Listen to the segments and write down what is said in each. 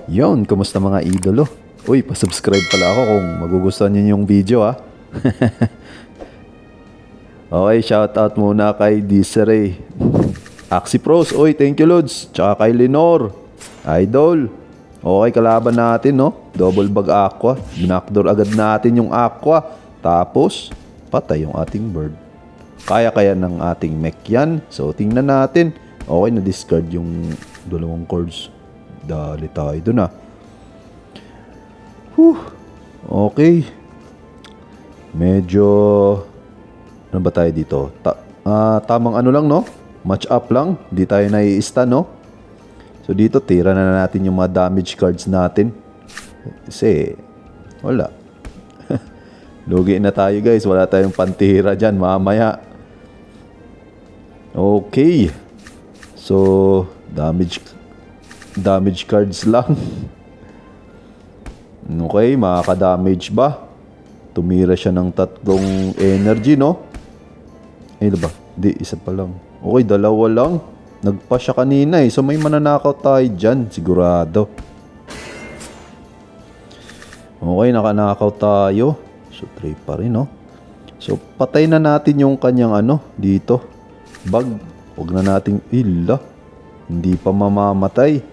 Yon, kumusta mga idolo? Uy, pasubscribe pala ako kung magugustuhan niyo yung video ha. Okay, shoutout muna kay Desiree. Axipros, uy, thank you Lods. Tsaka kay Lenore. Idol. Okay, kalaban natin no. Double bag aqua. Binakdor agad natin yung aqua. Tapos, patay yung ating bird. Kaya ng ating mech yan. So, tingnan natin. Okay, na-discard yung dalawang cards. Dali tayo dun ah. Okay. Medyo ano ba tayo dito? Tamang ano lang no? Match up lang. Di tayo nai-stun no? So dito tira na natin yung mga damage cards natin. Kasi wala. Lugi na tayo guys. Wala tayong pantira dyan mamaya. Okay. So damage cards lang. Okay, makaka-damage ba? Tumira siya ng 3 energy, no? Ay, ba? Di, isa pa lang. Okay, 2 lang. Nagpa siya kanina eh. So, may mananakaw tayo dyan. Sigurado. Okay, nakanakaw tayo. So, 3 pa rin, no? So, patay na natin yung kanyang ano, dito. Bag. Huwag na nating ila. Hindi pa mamamatay.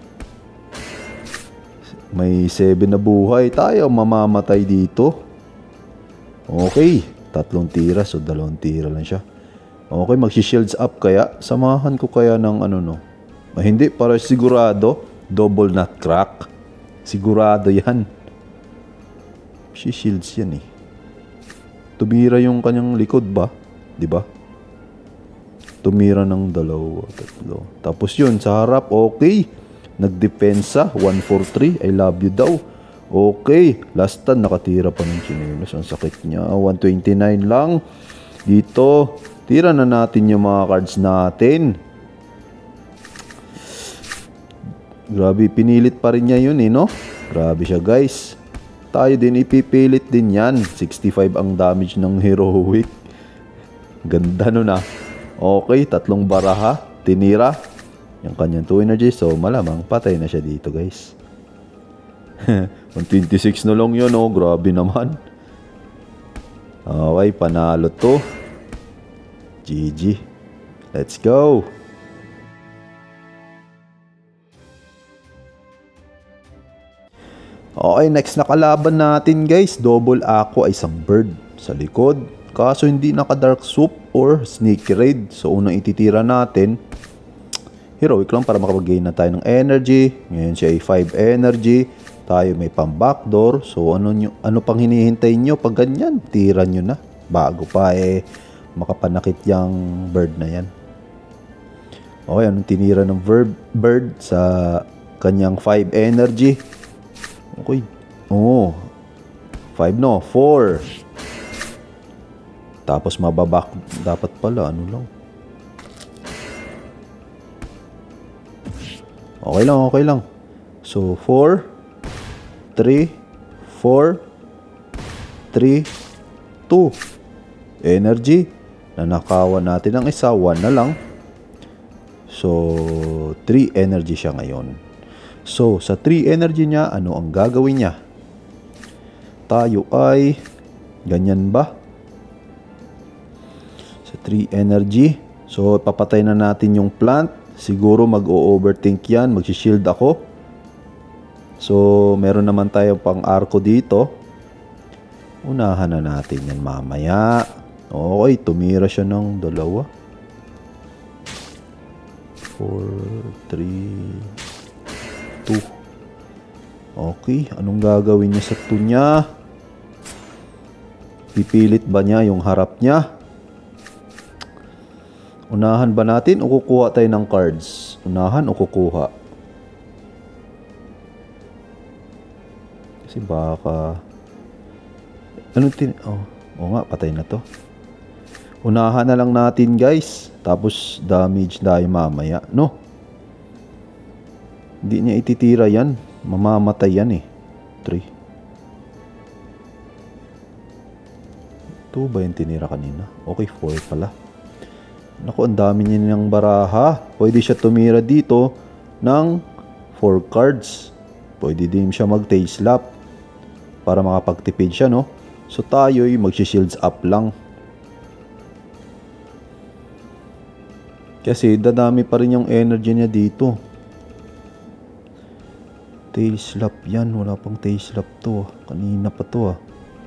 May 7 na buhay tayo. Mamamatay dito. Okay. 3 tira. So, 2 tira lang siya. Okay. Magsi-shields up kaya. Samahan ko kaya ng ano no. Hindi. Para sigurado. Double nut crack. Sigurado yan. Si-shields yan eh. Tumira yung kanyang likod ba? Diba? Tumira ng 2, 3. Tapos yun. Sa harap. Okay. Nagdepensa, 143, I love you daw. Okay, last time nakatira pa ng chinelas. Ang sakit niya, 129 lang. Dito, tira na natin yung mga cards natin. Grabe, pinilit pa rin niya yun eh, no? Grabe siya guys. Tayo din, ipipilit din yan. 65 ang damage ng heroic. Ganda nun ah. Okay, 3 baraha, tinira. Yung kanyang 2 energy. So, malamang patay na siya dito, guys. 126 na lang yun, oh. Grabe naman. Okay, panalo to. GG. Let's go. Okay, next na kalaban natin, guys. Double aqua, isang bird sa likod. Kaso hindi naka-dark soup or sneaky raid. So, unang ititira natin heroic lang para makapag-gain na tayo ng energy. Ngayon siya ay 5 energy. Tayo may pang-backdoor. So, ano pang hinihintay nyo? Pag ganyan, tira nyo na. Bago pa makapanakit yung bird na yan. Okay, anong tinira ng bird sa kanyang 5 energy? Okay. Oh, 5 no, 4. Tapos mababak. Dapat pala, ano lang. Okay lang. So, 4, 3, 4, 3, 2. Energy. Nanakawan natin ang isa. 1 na lang. So, 3 energy siya ngayon. So, sa 3 energy niya, ano ang gagawin niya? Tayo ay ganyan ba? Sa 3 energy. So, papatay na natin yung plant. Siguro mag-o-overthink yan. Mag-shield ako. So, meron naman tayo pang arko dito. Unahan na natin yan mamaya. Okay, tumira siya ng 2. 4, 3, 2. Okay, anong gagawin niya sa 2 niya? Pipilit ba niya yung harap niya? Unahan ba natin o kukuha tayo ng cards? Unahan o kukuha? Kasi baka nga, patay na to. Unahan na lang natin guys. Tapos damage tayo mamaya, no? Hindi niya ititira yan. Mamamatay yan eh. 3. 2 ba yung tinira kanina? Okay, 4 pala. Naku, ang dami niya ng baraha. Pwede siya tumira dito ng 4 cards. pwede din siya mag-tail slap para makapagtipid siya, no? So tayo'y mag-shields up lang. Kasi dadami pa rin yung energy niya dito. Tail slap yan. Wala pang tail slap to. Kanina pa to ah.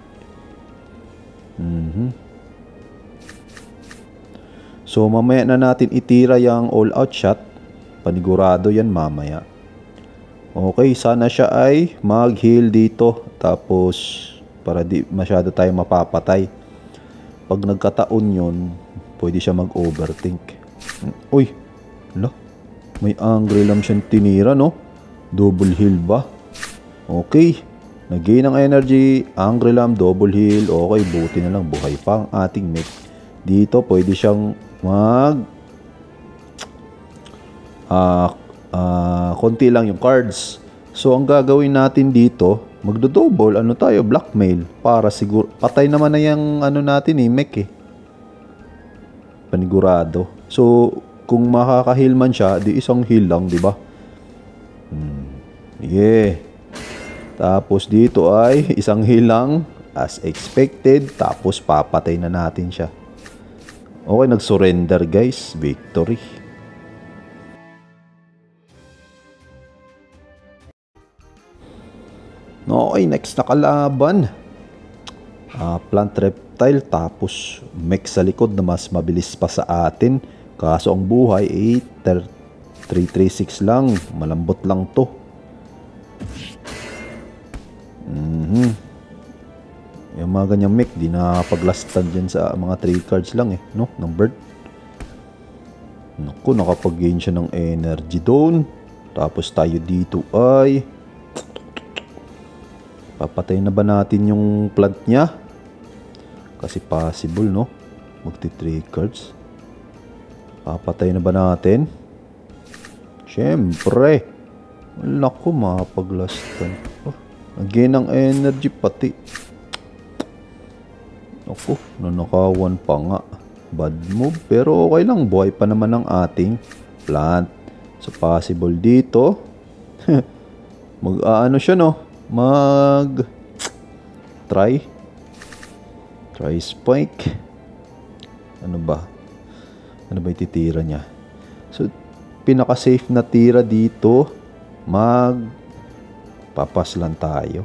So mamaya na natin itira yung all out shot. Panigurado yan mamaya. Okay, sana siya ay mag-heal dito. Tapos para di masyado tayo mapapatay. Pag nagkataon yun, pwede siya mag-overthink. Uy, ala, may Angrelam siyang tinira, no? Double heal ba? Okay, nag-gain ng energy, Angrelam, double heal. Okay, buti na lang, buhay pa ang ating mech. Dito, pwede siyang konti lang yung cards. So, ang gagawin natin dito, magdo-double, ano tayo, blackmail. Para siguro, patay naman na yung ano natin mech panigurado. So, kung makaka-heal man siya, di isang heal lang, di ba? Yeah. Tapos dito ay isang heal lang as expected. Tapos papatay na natin siya. Okay, nag-surrender guys. Victory. Okay, next na kalaban. Plant reptile. Tapos mech sa likod na mas mabilis pa sa atin. Kaso ang buhay ay 336 lang. Malambot lang to. Yung mga ganyang mech, di na paglastan dyan sa mga 3 cards lang no? Ng bird. Naku, nakapag-gain siya ng energy doon. Tapos tayo dito ay papatay na ba natin yung plant niya? Kasi possible, no? Magti 3 cards. Papatay na ba natin? Siyempre. Naku, mapaglastan. Again ang energy pati. Naku, nanakawan pa nga. Bad move. Pero okay lang. Buhay pa naman ang ating plant. So possible dito. Mag-ano siya, no? Try spike. Ano ba ititira niya? So pinaka-safe na tira dito, papas lang tayo.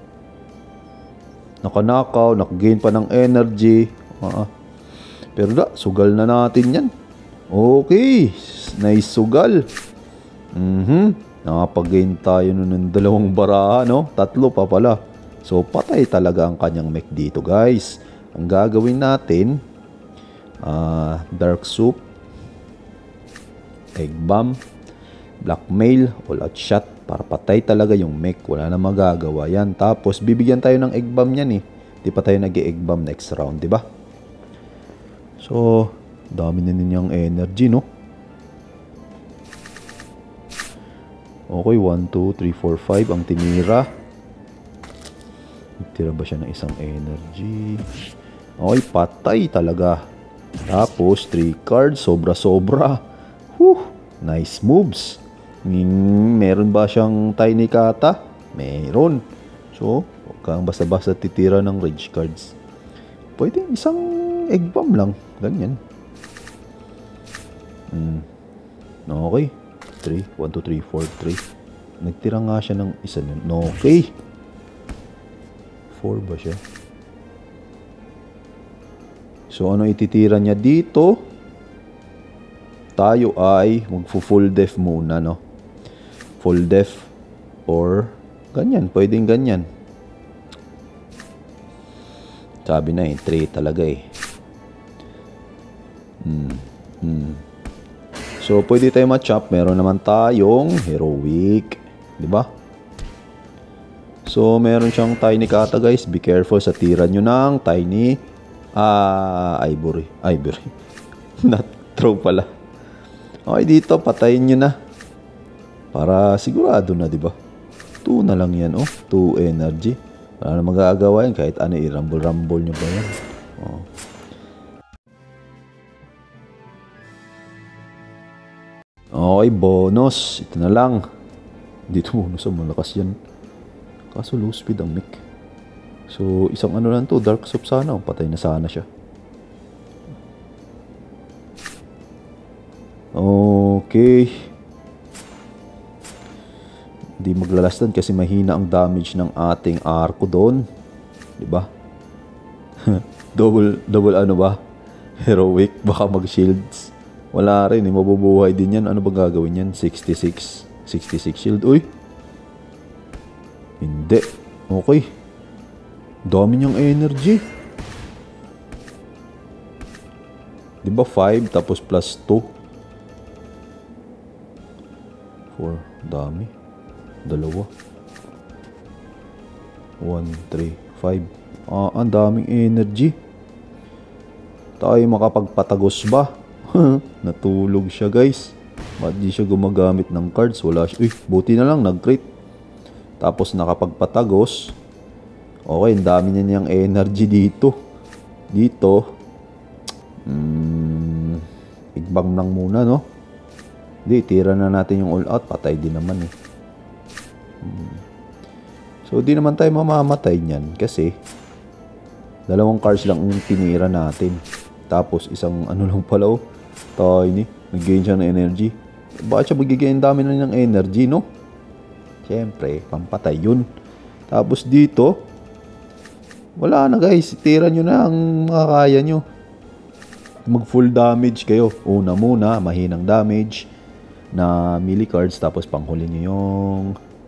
Nakanakaw, nakagain pa ng energy. Pero sugal na natin yan. Okay, nice sugal. Nakapag-gain tayo nun ng 2 baraha, no? 3 pa pala. So patay talaga ang kanyang mech dito guys. Ang gagawin natin, dark soup, egg bomb, blackmail, all out shot para patay talaga yung mech. Wala na magagawa yan. Tapos bibigyan tayo ng egg bomb yan Di pa tayo nag-egg bomb next round, di ba? So dami na ninyang energy, no? Okay, 1, 2, 3, 4, 5 ang tinira. Tira ba siya ng isang energy? Okay, patay talaga. Tapos 3 cards, sobra-sobra. Nice moves. Meron ba siyang tiny kata? Meron. So, huwag kang basta-basta titira ng rage cards. Pwede isang egg bomb lang. Ganyan. Okay. 3. 1, 2, 3, 4, 3. Nagtira nga siya ng isa nun. Okay. 4 ba siya? So, ano ititira niya dito? Tayo ay magfu-full def muna, no? Full def or ganyan. Pwedeng ganyan. Sabi na 3 talaga So, pwede tayo ma-chop. Meron naman tayong heroic. Diba? So, meron siyang tiny kata guys. Be careful sa tira nyo ng tiny ivory. Not throw pala. Okay, dito patayin nyo na. Para sigurado na, diba? 2 na lang yan, 2 energy. Wala na magagawa yan. Kahit ano, i-rumble-rumble nyo ba yan? Okay, bonus. Ito na lang. Dito muna sa malakas yan. Kaso low speed ang mech. So, isang ano lang to, Dark Soup sana. Patay na sana siya. Okay. Hindi maglalastan kasi mahina ang damage ng ating arko doon. Diba? double ano ba? Heroic. Baka mag-shields. Wala rin. Mabubuhay din yan. Ano ba gagawin yan? 66 shield. Uy. Hindi. Okay. Dami niyang energy. Diba 5 tapos plus 2? 4. Dami. 2. 1, 3, 5. Ang daming energy. Tayo makapagpatagos ba? Natulog siya guys. Ba't di siya gumagamit ng cards? Wala siya. Uy, buti na lang nag-crit. Tapos nakapagpatagos. Okay, ang dami niya niyang energy dito. Dito. Igbang lang muna, no? Hindi, tira na natin yung all out. Patay din naman eh. So, di naman tayo mamamatay niyan. Kasi, 2 cards lang yung tinira natin. Tapos, isang ano lang pala, oh. Tiny. Nag-gain siya ng energy. Bakit siya mag-gain dami na ng energy, no? Siyempre, pampatay yun. Tapos dito, wala na guys. Tira nyo na ang makakaya nyo. Mag full damage kayo. Una muna, mahinang damage na melee cards. Tapos panghuli nyo yung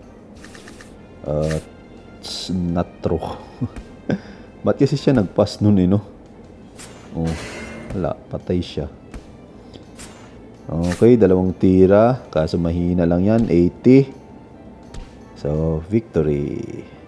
Natro. Ba't kasi siya nag-pass nun eh, no? Oh, wala. Patay siya. Okay, 2 tira. Kaso mahina lang yan. 80. So, victory.